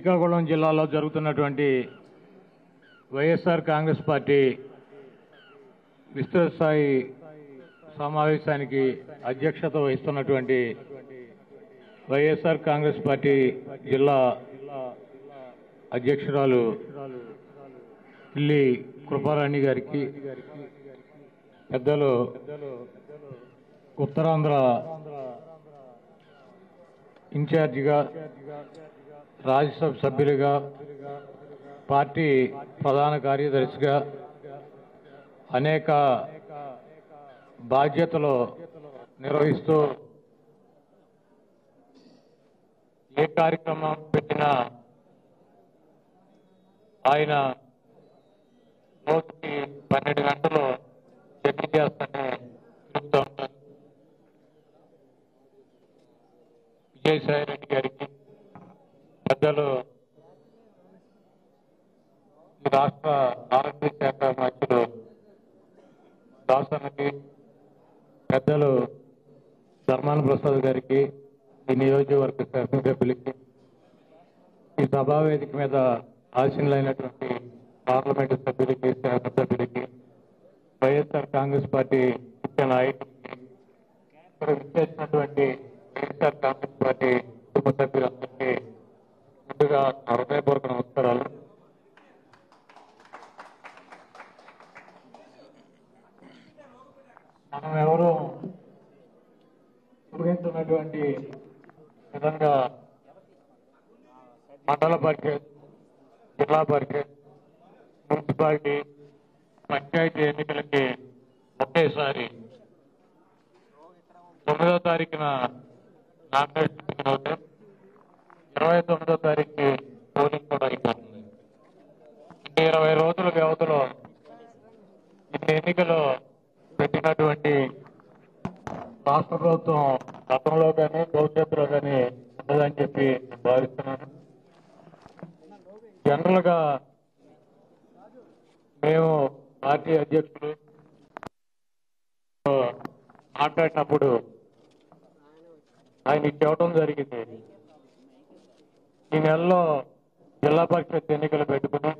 శ్రీకాకుళం జిల్లాలో జరుగుతున్నటువంటి వైఎస్ఆర్ కాంగ్రెస్ పార్టీ విస్తృత స్థాయి సమావేశానికి అధ్యక్షత వహిస్తున్నటువంటి వైఎస్ఆర్ కాంగ్రెస్ పార్టీ జిల్లా అధ్యక్షురాలు పిల్లి కృపారాణి గారికి, పెద్దలు ఉత్తరాంధ్ర ఇన్ఛార్జిగా, రాజ్యసభ సభ్యులుగా, పార్టీ ప్రధాన కార్యదర్శిగా అనేక బాధ్యతలు నిర్వహిస్తూ ఏ కార్యక్రమం పెట్టినా ఆయన రోజుకి 12 గంటలు చర్చ చేస్తానే చెప్తూ ఉంటారు. విజయసాయిరెడ్డి గారికి, పెద్దలు రాష్ట్ర ఆరోగ్య శాఖ మంత్రులు దాసనకి, పెద్దలు ధర్మాన ప్రసాద్ గారికి, ఈ నియోజకవర్గ శాసనసభ్యులకి, ఈ సభావేదిక మీద ఆశీనులైనటువంటి పార్లమెంటు సభ్యులకి, శాసనసభ్యులకి, వైఎస్ఆర్ కాంగ్రెస్ పార్టీ ముఖ్య నాయకులకి, ఇక్కడ విచ్చేసినటువంటి వైఎస్ఆర్ కాంగ్రెస్ పార్టీ కుటుంబ సభ్యులందరికీ ముందుగా హృదయపూర్వక నమస్కారాలు. మనం ఎవరు ఊహించినటువంటి విధంగా మండల పరిషత్, జిల్లా పరిషత్, మున్సిపాలిటీ, పంచాయతీ ఎన్నికలకి ఒకేసారి 9వ తారీఖున నామినేషన్ అవుతే 29వ తారీఖు పోలింగ్ కూడా అయిపోతుంది. 20 రోజుల వ్యవధిలో ఇన్ని ఎన్నికలు పెట్టినటువంటి రాష్ట్ర ప్రభుత్వం గతంలో కానీ భవిష్యత్తులో కానీ ఉండదని చెప్పి భావిస్తున్నాను. జనరల్ గా మేము పార్టీ అధ్యక్షులు మాట్లాడినప్పుడు ఆయన చెప్పడం జరిగింది, ఈ నెలలో జిల్లా పరిషత్ ఎన్నికలు పెట్టుకుని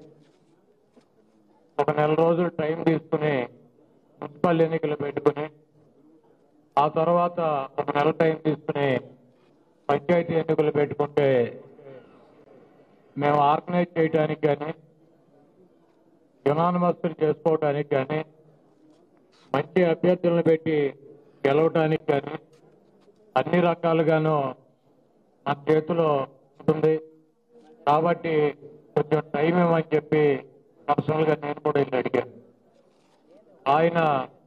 1 నెల రోజులు టైం తీసుకుని మున్సిపల్ ఎన్నికలు పెట్టుకుని ఆ తర్వాత 1 నెల టైం తీసుకుని పంచాయతీ ఎన్నికలు పెట్టుకుంటే మేము ఆర్గనైజ్ చేయడానికి కానీ, యునానిమస్లు చేసుకోవడానికి కానీ, మంచి అభ్యర్థులను పెట్టి గెలవటానికి కానీ అన్ని రకాలుగాను మన చేతిలో ఉంటుంది. కాబట్టి కొంచెం టైం ఇవ్వమని చెప్పి పర్సనల్గా నేను కూడా వెళ్ళి అడిగాను. ఆయన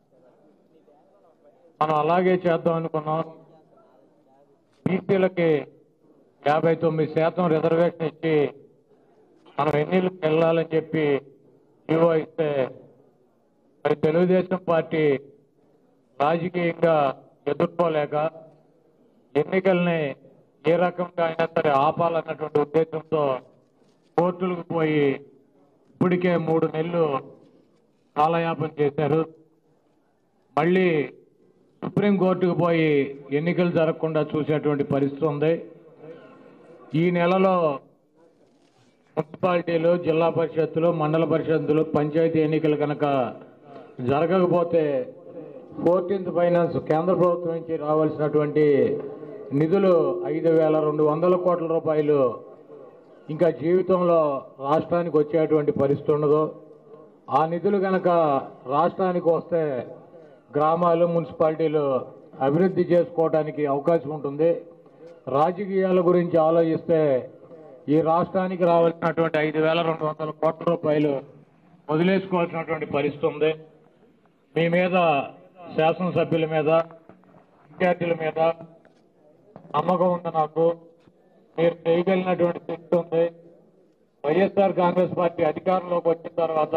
మనం అలాగే చేద్దాం అనుకున్నాం, బీసీలకి 59% రిజర్వేషన్ ఇచ్చి మనం ఎన్నికలకు వెళ్ళాలని చెప్పి జీవో ఇస్తే మరి తెలుగుదేశం పార్టీ రాజకీయంగా ఎదుర్కోలేక ఎన్నికల్ని ఏ రకంగా అయినా సరే ఆపాలన్నటువంటి ఉద్దేశంతో కోర్టులకు పోయి ఇప్పటికే 3 నెలలు కాలయాపన చేశారు. మళ్ళీ సుప్రీంకోర్టుకు పోయి ఎన్నికలు జరగకుండా చూసేటువంటి పరిస్థితి ఉంది. ఈ నెలలో మున్సిపాలిటీలు, జిల్లా పరిషత్తులు, మండల పరిషత్తులు, పంచాయతీ ఎన్నికలు కనుక జరగకపోతే 14th ఫైనాన్స్ కేంద్ర ప్రభుత్వం నుంచి రావాల్సినటువంటి నిధులు 5,200 కోట్ల రూపాయలు ఇంకా జీవితంలో రాష్ట్రానికి వచ్చేటువంటి పరిస్థితి ఉండదు. ఆ నిధులు కనుక రాష్ట్రానికి వస్తే గ్రామాలు, మున్సిపాలిటీలు అభివృద్ధి చేసుకోవడానికి అవకాశం ఉంటుంది. రాజకీయాల గురించి ఆలోచిస్తే ఈ రాష్ట్రానికి రావాల్సినటువంటి 5,200 కోట్ల రూపాయలు వదిలేసుకోవాల్సినటువంటి పరిస్థితి ఉంది. మీ మీద, శాసనసభ్యుల మీద, విద్యార్థుల మీద నమ్మకం ఉంది నాకు. మీరు చేయగలిగినటువంటి శక్తి ఉంది. వైఎస్ఆర్ కాంగ్రెస్ పార్టీ అధికారంలోకి వచ్చిన తర్వాత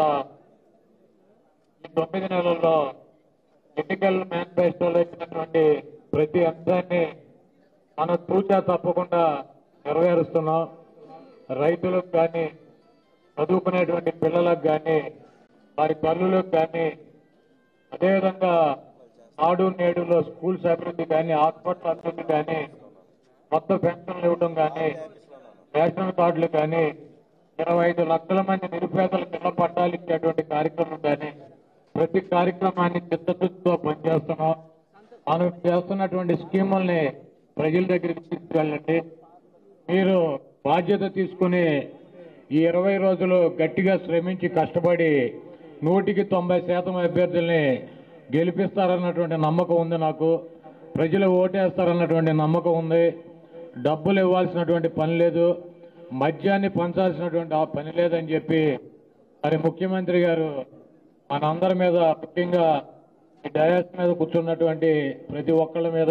ఈ 9 నెలల్లో ఎన్నికల మేనిఫెస్టోలో ఇచ్చినటువంటి ప్రతి అంశాన్ని మనం తూచా తప్పకుండా నెరవేరుస్తున్నాం. రైతులకు కానీ, చదువుకునేటువంటి పిల్లలకు కానీ, వారి తల్లులకు కానీ, అదేవిధంగా నాడు నేడులో స్కూల్స్ అభివృద్ధి కానీ, హాస్పిటల్ అభివృద్ధి కానీ, కొత్త పెన్షన్లు ఇవ్వడం కానీ, రేషన్ కార్డులు కానీ 25 లక్షల మంది నిరుపేదలకు ఇళ్ల పట్టాలు ఇచ్చేటువంటి కార్యక్రమం కానీ ప్రతి కార్యక్రమాన్ని చిత్తశుద్ధితో పనిచేస్తున్నాం. మనం చేస్తున్నటువంటి స్కీముల్ని ప్రజల దగ్గరికి తీసుకెళ్ళండి. మీరు బాధ్యత తీసుకుని ఈ 20 రోజులు గట్టిగా శ్రమించి కష్టపడి 100% అభ్యర్థుల్ని గెలిపిస్తారన్నటువంటి నమ్మకం ఉంది. నాకు ప్రజలు ఓటేస్తారన్నటువంటి నమ్మకం ఉంది. డబ్బులు ఇవ్వాల్సినటువంటి పని లేదు, మద్యాన్ని పంచాల్సినటువంటి ఆ పని లేదని చెప్పి మరి ముఖ్యమంత్రి గారు మనందరి మీద, ముఖ్యంగా ఈ డయాస్ మీద కూర్చున్నటువంటి ప్రతి ఒక్కళ్ళ మీద,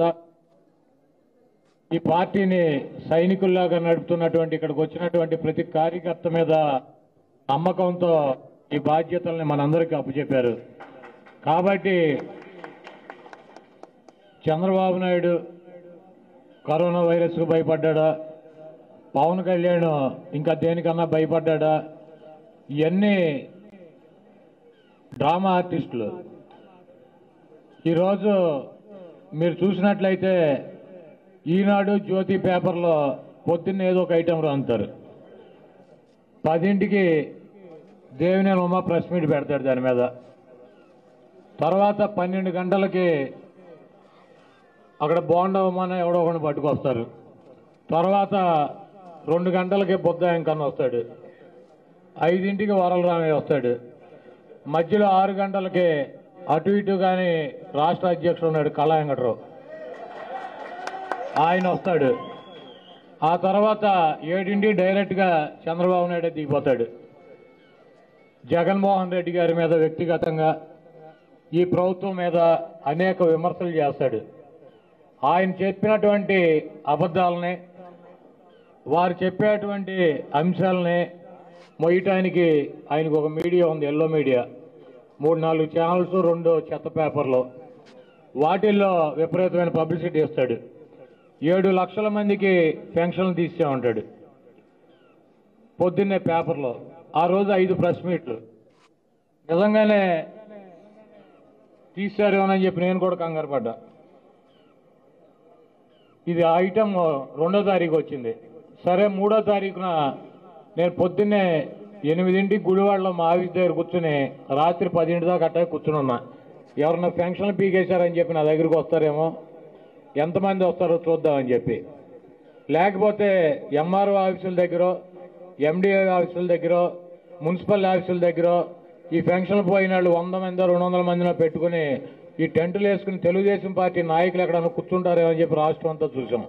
ఈ పార్టీని సైనికుల్లాగా నడుపుతున్నటువంటి ఇక్కడికి వచ్చినటువంటి ప్రతి కార్యకర్త మీద నమ్మకంతో ఈ బాధ్యతల్ని మనందరికీ అప్పచెప్పారు. కాబట్టి చంద్రబాబు నాయుడు కరోనా వైరస్కు భయపడ్డా, పవన్ కళ్యాణ్ ఇంకా దేనికన్నా భయపడ్డా, ఇవన్నీ డ్రామా ఆర్టిస్టులు. ఈరోజు మీరు చూసినట్లయితే ఈనాడు జ్యోతి పేపర్లో పొద్దున్న ఏదో ఒక ఐటెం రాంతారు, 10ంటికి దేవినేని ఉమా ప్రెస్ మీట్ పెడతాడు దాని మీద, తర్వాత 12 గంటలకి అక్కడ బోండా ఉమాన ఎవడో ఒకటి పట్టుకొస్తారు, తర్వాత 2 గంటలకి బుద్ధ ఇంకన్నా వస్తాడు, 5ంటికి వరలరామయ్య వస్తాడు, మధ్యలో 6 గంటలకి అటు ఇటు కానీ రాష్ట్ర అధ్యక్షుడు ఉన్నాడు కళా వెంకటరావు, ఆయన వస్తాడు. ఆ తర్వాత 7ంటికి డైరెక్ట్గా చంద్రబాబు నాయుడు దిగిపోతాడు. జగన్మోహన్ రెడ్డి గారి మీద వ్యక్తిగతంగా, ఈ ప్రభుత్వం మీద అనేక విమర్శలు చేస్తాడు. ఆయన చెప్పినటువంటి అబద్ధాలని, వారు చెప్పేటువంటి అంశాలని మొయ్యటానికి ఆయనకు ఒక మీడియా ఉంది, ఎల్లో మీడియా, 3-4 ఛానల్స్, 2 చెత్త పేపర్లు, వాటిల్లో విపరీతమైన పబ్లిసిటీ ఇస్తాడు. 7 లక్షల మందికి పెన్షన్లు తీసేమంటాడు పొద్దున్నే పేపర్లో. ఆ రోజు 5 ప్రెస్ మీట్లు. నిజంగానే తీశారేమోనని చెప్పి నేను కూడా కంగారు పడ్డా. ఇది ఐటమ్ 2వ తారీఖు వచ్చింది. సరే 3వ తారీఖున నేను పొద్దున్నే 8ంటికి గుడివాడలో మా ఆఫీస్ దగ్గర కూర్చుని రాత్రి 10 దాకా అట్టే కూర్చుని ఉన్నా. ఎవరన్నా పెన్షన్లు పీకేశారని చెప్పి నా దగ్గరికి వస్తారేమో, ఎంతమంది వస్తారో చూద్దామని చెప్పి. లేకపోతే ఎంఆర్ఓ ఆఫీసుల దగ్గర, ఎండిఓ ఆఫీసుల దగ్గర, మున్సిపల్ ఆఫీసుల దగ్గర ఈ పెన్షన్లు పోయిన వాళ్ళు 100 మంది 200 మందిలో పెట్టుకుని ఈ టెంటులు వేసుకుని తెలుగుదేశం పార్టీ నాయకులు ఎక్కడన్నా కూర్చుంటారేమో అని చెప్పి రాష్ట్రం అంతా చూసాం.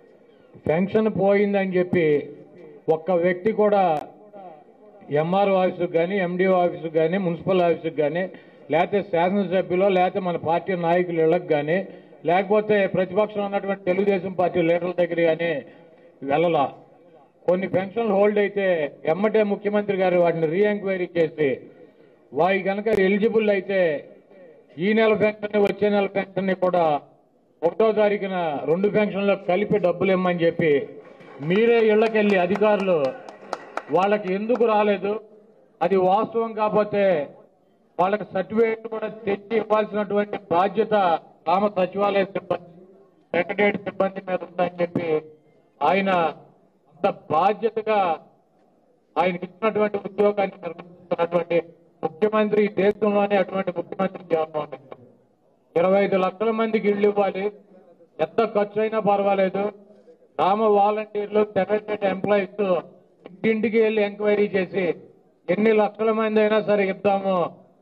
పెన్షన్ పోయిందని చెప్పి ఒక్క వ్యక్తి కూడా ఎంఆర్ఓ ఆఫీసుకు కానీ, ఎండిఓ ఆఫీసుకు కానీ, మున్సిపల్ ఆఫీసుకు కానీ, లేకపోతే శాసనసభ్యులు, లేకపోతే మన పార్టీ నాయకులు ఇళ్ళకి కానీ, లేకపోతే ప్రతిపక్షంలో ఉన్నటువంటి తెలుగుదేశం పార్టీ లీడర్ల దగ్గర కానీ వెళ్ళలా. కొన్ని పెన్షన్లు హోల్డ్ అయితే ఎమ్మటే ముఖ్యమంత్రి గారు వాటిని రీఎంక్వైరీ చేసి వాయి కనుక ఎలిజిబుల్ అయితే ఈ నెల పెన్షన్, వచ్చే నెల పెన్షన్ కూడా 1వ తారీఖున 2 పెన్షన్లో కలిపి డబ్బులు ఇమ్మని చెప్పి మీరే ఇళ్లకెళ్ళి అధికారులు వాళ్ళకి ఎందుకు రాలేదు, అది వాస్తవం కాకపోతే వాళ్ళకి సర్టిఫికేట్ కూడా తెచ్చి ఇవ్వాల్సినటువంటి బాధ్యత గ్రామ సచివాలయ సిబ్బంది, సెక్రటరియట్ సిబ్బంది మీద ఉందని చెప్పి ఆయన అంత బాధ్యతగా ఆయనకి ఇచ్చినటువంటి ఉద్యోగాన్ని నిర్వహిస్తున్నటువంటి ముఖ్యమంత్రి దేశంలోనే అటువంటి ముఖ్యమంత్రి జగన్మోహన్ రెడ్డి. 25 లక్షల మందికి ఇళ్లు ఇవ్వాలి, ఎంత ఖర్చు అయినా పర్వాలేదు. గ్రామ వాలంటీర్లు, సెక్రటరియట్ ఎంప్లాయీస్ ఇంటింటికి వెళ్ళి ఎంక్వైరీ చేసి ఎన్ని లక్షల మంది అయినా సరే ఇద్దాము,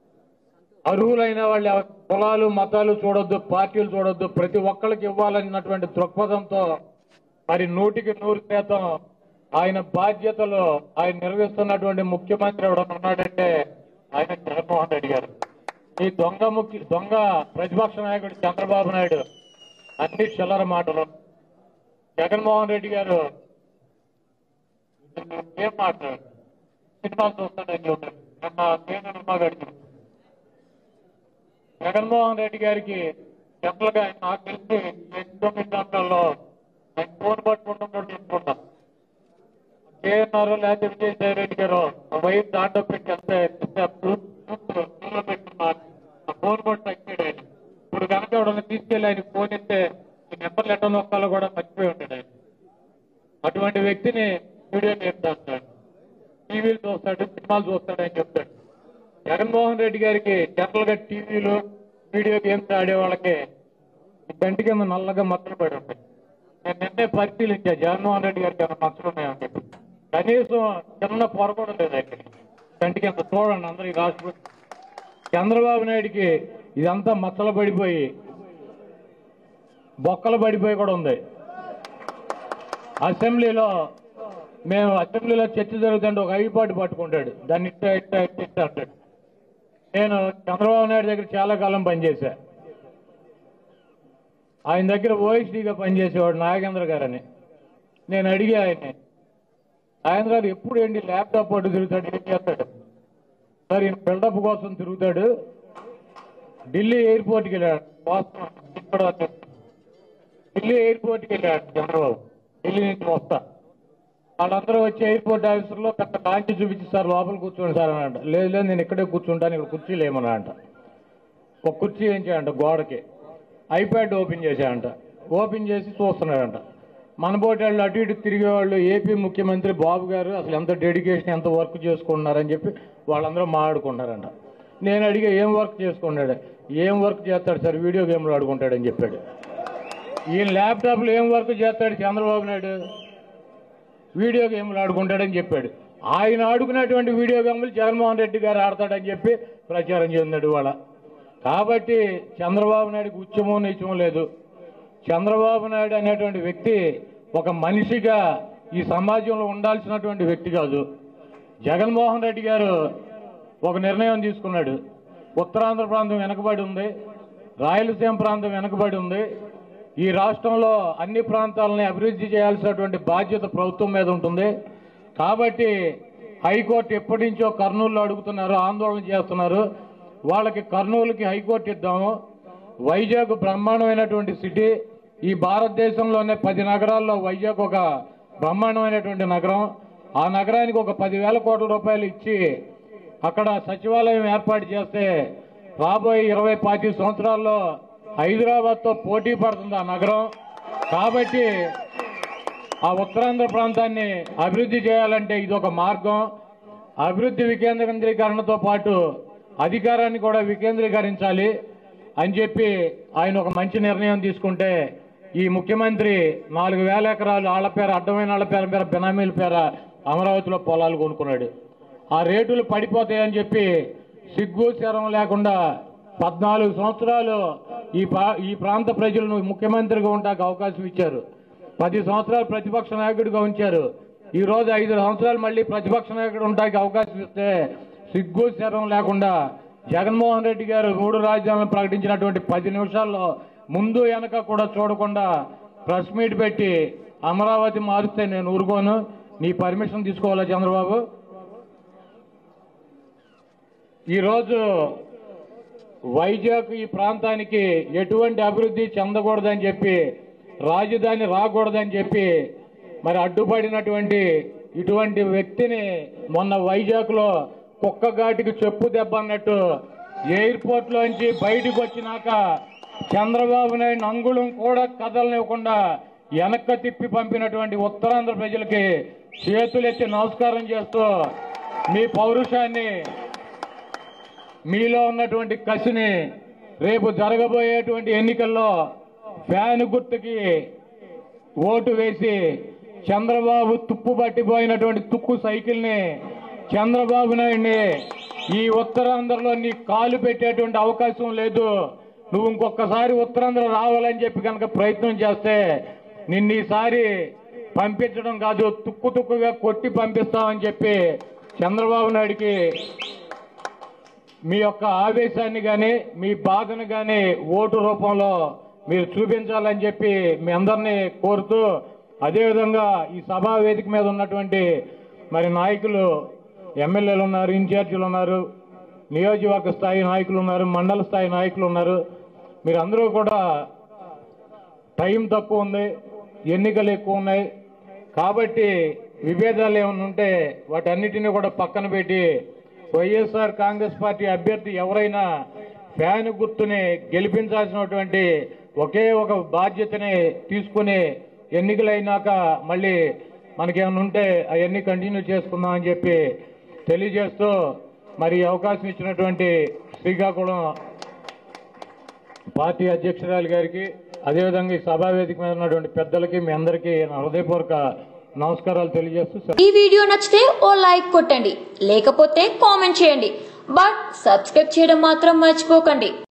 అర్హులైన వాళ్ళ కులాలు మతాలు చూడొద్దు, పార్టీలు చూడొద్దు, ప్రతి ఒక్కరికి ఇవ్వాలన్నటువంటి దృక్పథంతో మరి 100% ఆయన బాధ్యతలు ఆయన నిర్వహిస్తున్నటువంటి ముఖ్యమంత్రి ఎవడన్నా ఉన్నాడంటే ఆయన జగన్మోహన్ రెడ్డి గారు. ఈ దొంగ ప్రతిపక్ష నాయకుడు చంద్రబాబు నాయుడు అన్ని చిల్లర మాటలు. జగన్మోహన్ రెడ్డి గారు ఏం మాట్లాడు, సినిమాలు చూస్తాడని చెప్పారు. జగన్మోహన్ రెడ్డి గారికి జనరల్ గా నాకు తెలిసి 9 గంటల్లో ఆయన ఫోన్ పట్టుకుంటున్నాడు చెప్పుకుంటా. కేఎన్ఆర్ లేకపోతే విజయసాయి రెడ్డి గారు వైపు దాంట్లో పెట్టి పెట్టున్నారు, ఫోన్ కూడా తగ్గాడు ఆయన. ఇప్పుడు కనుక ఎవడన్నా తీసుకెళ్ళి ఆయన ఫోన్ ఇస్తే ఈ నెంబర్లు ఎట్ట నొక్కాలో కూడా మర్చిపోయి ఉంటాడు ఆయన. అటువంటి వ్యక్తిని వీడియో గేమ్ చేస్తాడు, టీవీలు చూస్తాడు, సినిమాలు చూస్తాడు అని చెప్తాడు. జగన్మోహన్ రెడ్డి గారికి జనరల్ గా టీవీలు వీడియో గేమ్స్ ఆడే వాళ్ళకి గంటి కింద నల్లగా మచ్చలు పడి ఉంటాయి. నేను నిన్నే పరిశీలించా జగన్మోహన్ రెడ్డి గారికి ఏమైనా మచ్చలు ఉన్నాయని చెప్పి. కనీసం చిన్న పొర కూడా లేదు ఇక్కడ గంటి కింద. చూడండి అందరూ ఈ రాష్ట్రం. చంద్రబాబు నాయుడికి ఇదంతా మచ్చలు పడిపోయి బొక్కలు పడిపోయి కూడా ఉంది. అసెంబ్లీలో చర్చ జరుగుతుంటే ఒక ఐపాటు పట్టుకుంటాడు, దాన్ని ఇట్ట ఇట్ట ఇట్ట ఇట్ట అంటాడు. నేను చంద్రబాబు నాయుడు దగ్గర చాలా కాలం పనిచేశా. ఆయన దగ్గర ఓఎస్డీగా పనిచేసేవాడు నాగేంద్ర గారని. నేను అడిగా ఆయన్ని, నాగేంద్ర గారు ఎప్పుడు ఏంటి ల్యాప్టాప్ పట్టు తిరుగుతాడు, ఏం చేస్తాడు? సార్ ఈయన బిల్డప్ కోసం తిరుగుతాడు, ఢిల్లీ ఎయిర్పోర్ట్కి వెళ్ళాడు. ఢిల్లీ ఎయిర్పోర్ట్కి వెళ్ళాడు చంద్రబాబు. ఢిల్లీ నుంచి వస్తా వాళ్ళందరూ వచ్చి ఎయిర్పోర్ట్ ఆఫీసర్లో పెద్ద కాంచి చూపించి, సార్ లోపల కూర్చోండి సార్ అని అంట. లేదు లేదు నేను ఇక్కడే కూర్చుంటాను, ఇక్కడ కుర్చీలు ఏమన్నా అంట. ఒక కుర్చీ వేయించాడంట గోడకి, ఐప్యాడ్ ఓపెన్ చేశాడంట. ఓపెన్ చేసి చూస్తున్నాడంట. మనబోటి వాళ్ళు అటు ఇటు తిరిగేవాళ్ళు ఏపీ ముఖ్యమంత్రి బాబు గారు అసలు ఎంత డెడికేషన్, ఎంత వర్క్ చేసుకుంటున్నారని చెప్పి వాళ్ళందరూ మాట్లాడుకుంటున్నారంట. నేను అడిగా ఏం వర్క్ చేసుకున్నాడు? ఏం వర్క్ చేస్తాడు సార్, వీడియో గేమ్లు ఆడుకుంటాడని చెప్పాడు. ఈయన ల్యాప్టాప్లో ఏం వర్క్ చేస్తాడు చంద్రబాబు నాయుడు? వీడియో గేమ్లు ఆడుకుంటాడని చెప్పాడు. ఆయన ఆడుకున్నటువంటి వీడియో గేమ్లు జగన్మోహన్ రెడ్డి గారు ఆడతాడని చెప్పి ప్రచారం చెందాడు వాళ్ళ. కాబట్టి చంద్రబాబు నాయుడుకి ఉచ్చమో నీచమో లేదు. చంద్రబాబు నాయుడు అనేటువంటి వ్యక్తి ఒక మనిషిగా ఈ సమాజంలో ఉండాల్సినటువంటి వ్యక్తి కాదు. జగన్మోహన్ రెడ్డి గారు ఒక నిర్ణయం తీసుకున్నాడు. ఉత్తరాంధ్ర ప్రాంతం వెనకబడి ఉంది, రాయలసీమ ప్రాంతం వెనకబడి ఉంది. ఈ రాష్ట్రంలో అన్ని ప్రాంతాలని అభివృద్ధి చేయాల్సినటువంటి బాధ్యత ప్రభుత్వం మీద ఉంటుంది. కాబట్టి హైకోర్టు ఎప్పటి నుంచో కర్నూలులో అడుగుతున్నారు, ఆందోళన చేస్తున్నారు. వాళ్ళకి కర్నూలుకి హైకోర్టు ఇద్దాము. వైజాగ్ బ్రహ్మాండమైనటువంటి సిటీ, ఈ భారతదేశంలోనే 10 నగరాల్లో వైజాగ్ ఒక బ్రహ్మాండమైనటువంటి నగరం. ఆ నగరానికి ఒక 10,000 కోట్ల రూపాయలు ఇచ్చి అక్కడ సచివాలయం ఏర్పాటు చేస్తే రాబోయే 20-25 సంవత్సరాల్లో హైదరాబాద్తో పోటీ పడుతుంది ఆ నగరం. కాబట్టి ఆ ఉత్తరాంధ్ర ప్రాంతాన్ని అభివృద్ధి చేయాలంటే ఇది ఒక మార్గం. అభివృద్ధి వికేంద్రీకరణతో పాటు అధికారాన్ని కూడా వికేంద్రీకరించాలి అని చెప్పి ఆయన ఒక మంచి నిర్ణయం తీసుకుంటే, ఈ ముఖ్యమంత్రి 4,000 ఎకరాలు ఆళ్ల పేర, అడ్డమైన ఆళ్ల పేర బినామీల పేర అమరావతిలో పొలాలు కొనుక్కున్నాడు. ఆ రేటులు పడిపోతాయని చెప్పి సిగ్గు శరం లేకుండా 14 సంవత్సరాలు ఈ ప్రాంత ప్రజలను ముఖ్యమంత్రిగా ఉండడానికి అవకాశం ఇచ్చారు. 10 సంవత్సరాలు ప్రతిపక్ష నాయకుడిగా ఉంచారు. ఈ రోజు 5 సంవత్సరాలు మళ్ళీ ప్రతిపక్ష నాయకుడు ఉండడానికి అవకాశం ఇస్తే సిగ్గు శరం లేకుండా జగన్మోహన్ రెడ్డి గారు 3 రాజధానులను ప్రకటించినటువంటి 10 నిమిషాల్లో ముందు వెనక కూడా చూడకుండా ప్రెస్ మీట్ పెట్టి అమరావతి మారిస్తే నేను ఊరుకోను, నీ పర్మిషన్ తీసుకోవాలా చంద్రబాబు? ఈరోజు వైజాగ్ ఈ ప్రాంతానికి ఎటువంటి అభివృద్ధి చెందకూడదని చెప్పి, రాజధాని రాకూడదని చెప్పి మరి అడ్డుపడినటువంటి ఇటువంటి వ్యక్తిని మొన్న వైజాగ్లో కుక్కగాటికి చెప్పు దెబ్బ అన్నట్టు ఎయిర్పోర్ట్లోంచి బయటకు వచ్చినాక చంద్రబాబు నాయుడు అంగుళం కూడా కదలనివ్వకుండా వెనక్కి తిప్పి పంపినటువంటి ఉత్తరాంధ్ర ప్రజలకి చేతులెత్తి నమస్కారం చేస్తూ మీ పౌరుషాన్ని, మీలో ఉన్నటువంటి కసిని రేపు జరగబోయేటువంటి ఎన్నికల్లో ఫ్యాన్ గుర్తుకి ఓటు వేసి చంద్రబాబు తుప్పు పట్టిపోయినటువంటి తుక్కు సైకిల్ని చంద్రబాబు నాయుడిని ఈ ఉత్తరాంధ్రలో నీ కాలు పెట్టేటువంటి అవకాశం లేదు. నువ్వు ఇంకొకసారి ఉత్తరాంధ్ర రావాలని చెప్పి కనుక ప్రయత్నం చేస్తే నిన్ను ఈసారి పంపించడం కాదు, తుక్కు తుక్కుగా కొట్టి పంపిస్తామని చెప్పి చంద్రబాబు నాయుడికి మీ యొక్క ఆవేశాన్ని కానీ మీ బాధను కానీ ఓటు రూపంలో మీరు చూపించాలని చెప్పి మీ అందరినీ కోరుతూ, అదేవిధంగా ఈ సభా వేదిక మీద ఉన్నటువంటి మరి నాయకులు, ఎమ్మెల్యేలు ఉన్నారు, ఇన్ఛార్జీలు ఉన్నారు, నియోజకవర్గ స్థాయి నాయకులు ఉన్నారు, మండల స్థాయి నాయకులు ఉన్నారు. మీరందరూ కూడా టైం తక్కువ ఉంది, ఎన్నికలు ఎక్కువ ఉన్నాయి కాబట్టి విభేదాలు ఏమైనా ఉంటే వాటన్నిటినీ కూడా పక్కన పెట్టి వైఎస్ఆర్ కాంగ్రెస్ పార్టీ అభ్యర్థి ఎవరైనా ఫ్యాన్ గుర్తుని గెలిపించాల్సినటువంటి ఒకే ఒక బాధ్యతని తీసుకుని ఎన్నికలైనాక మళ్ళీ మనకేమైనా ఉంటే అవన్నీ కంటిన్యూ చేసుకుందాం అని చెప్పి తెలియజేస్తూ మరి అవకాశం ఇచ్చినటువంటి శ్రీకాకుళం పార్టీ అధ్యక్షురాలు గారికి అదేవిధంగా ఈ సభా వేదిక మీద ఉన్నటువంటి పెద్దలకి మీ అందరికీ హృదయపూర్వక నమస్కారాలు తెలియజేస్తూ ఈ వీడియో నచ్చితే ఓ లైక్ కొట్టండి, లేకపోతే కామెంట్ చేయండి, బట్ సబ్స్క్రైబ్ చేయడం మాత్రం మర్చిపోకండి.